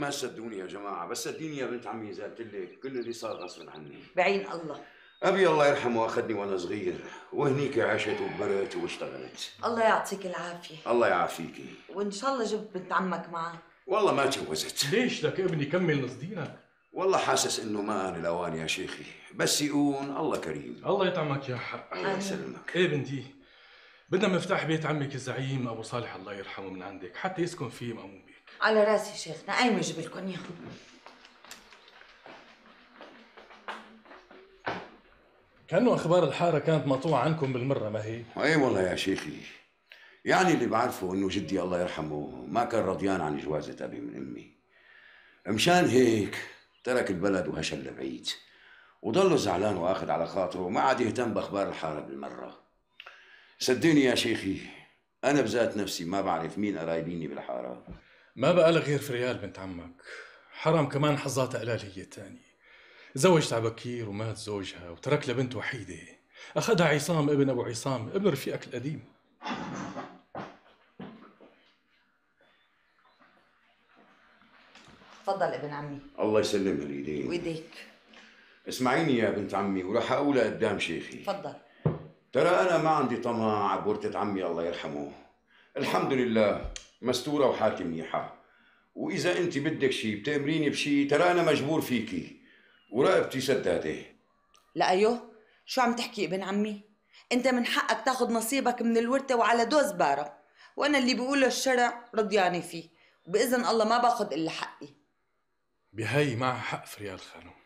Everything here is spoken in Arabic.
ما تصدقوني يا جماعه، بس صدقيني يا بنت عمي اذا قلت لك كل اللي صار غصب عني. بعين الله. ابي الله يرحمه اخذني وانا صغير، وهنيك عشت وكبرت واشتغلت. الله يعطيك العافيه. الله يعافيكي. وان شاء الله جبت بنت عمك معك. والله ما تجوزت. ليش لك ابني كمل نصدينك. والله حاسس انه ما آن الاوان يا شيخي، بس يقول الله كريم. الله يطعمك يا حق. الله يسلمك. ايه بنتي، بدنا مفتاح بيت عمك الزعيم ابو صالح الله يرحمه من عندك حتى يسكن فيه مأمون بيك. على راسي شيخنا، قايمه اجيب لكم اياه. كأنه اخبار الحاره كانت مقطوعه عنكم بالمره، ما هي؟ اي والله يا شيخي، يعني اللي بعرفه انه جدي الله يرحمه ما كان رضيان عن جوازة ابي من امي، مشان هيك ترك البلد وهشل لبعيد، وضله زعلان واخذ على خاطره وما عاد يهتم باخبار الحاره بالمره. صدقني يا شيخي انا بذات نفسي ما بعرف مين قرايبيني بالحاره. ما بقى لها غير فريال بنت عمك، حرام كمان حظاتها قلال هي الثانيه. زوجت على بكير ومات زوجها وترك لها بنت وحيده، اخذها عصام ابن ابو عصام ابن رفيقك القديم. تفضل ابن عمي. الله يسلمها الايدين. وايديك. اسمعيني يا بنت عمي وراح اقولها قدام شيخي. تفضل. ترى انا ما عندي طمع بورثة عمي الله يرحمه، الحمد لله مستوره وحالتي منيحه، واذا انت بدك شيء بتامريني بشيء ترى انا مجبور فيكي ورقبتي سداده. لا ايوه، شو عم تحكي ابن عمي؟ انت من حقك تاخذ نصيبك من الورثه وعلى دوز بارة، وانا اللي بيقوله الشرع رضيانه فيه، وباذن الله ما باخذ الا حقي. بهي معها حق فريال خانم.